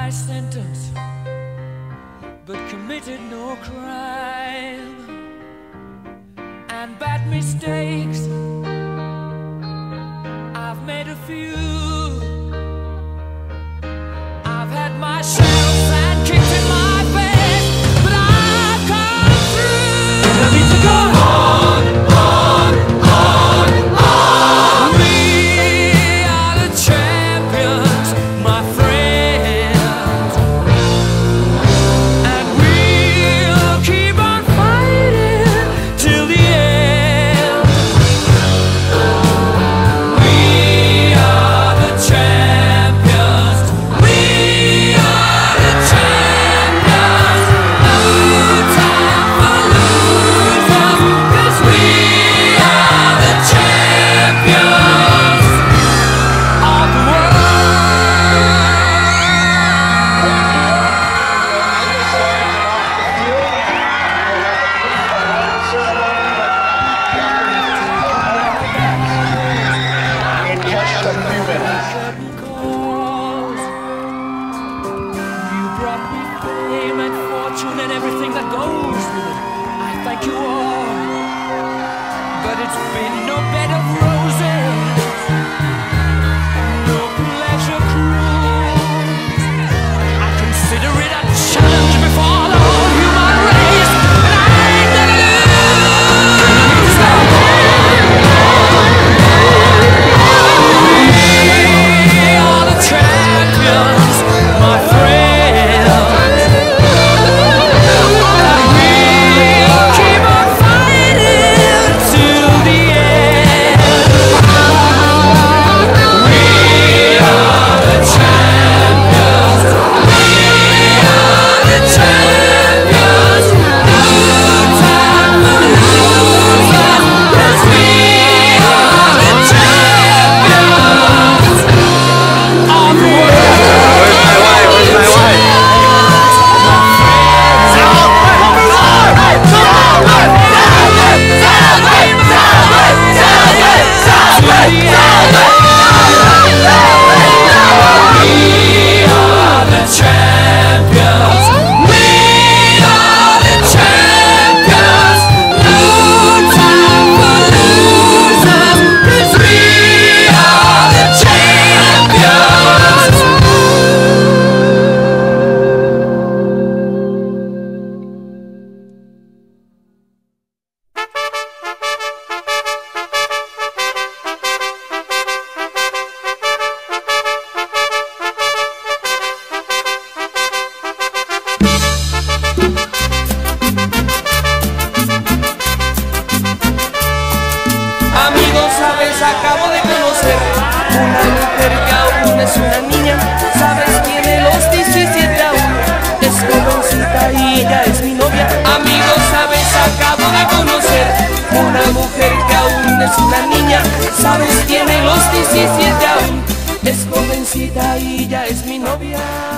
my sentence, but committed no crime. And bad mistakes, I've made a few. I've had my shells and kicked in my face, but I've come through. I need to go on, on, on, on. We are the champions, my friends, and we'll keep on fighting till the end. We are the champions. We are the champions. No time for losers, 'cause we are the champions of the world. Curtain calls. You brought me fame and fortune and everything that goes with it. I thank you all, but it's been no bed of roses, no pleasure cruise. I consider it a challenge before the whole human race, and I ain't gonna lose. We are the champions, my friends, and we'll keep on fighting till the end. We are the champions. We are the champions. No time for losers, 'cause we are the champions of the world. Where's my wife? We are the champions. We are the champions. No time for losers, 'cause we are the champions. Amigos, sabes, acabo de conocer una mujer que aún es una niña. Sabes, tiene los 17 aún, es jovencita y ya es mi novia. Amigos, sabes, acabo de conocer una mujer que aún es una niña. Sabes, tiene los 17 aún, es jovencita y ya es mi novia.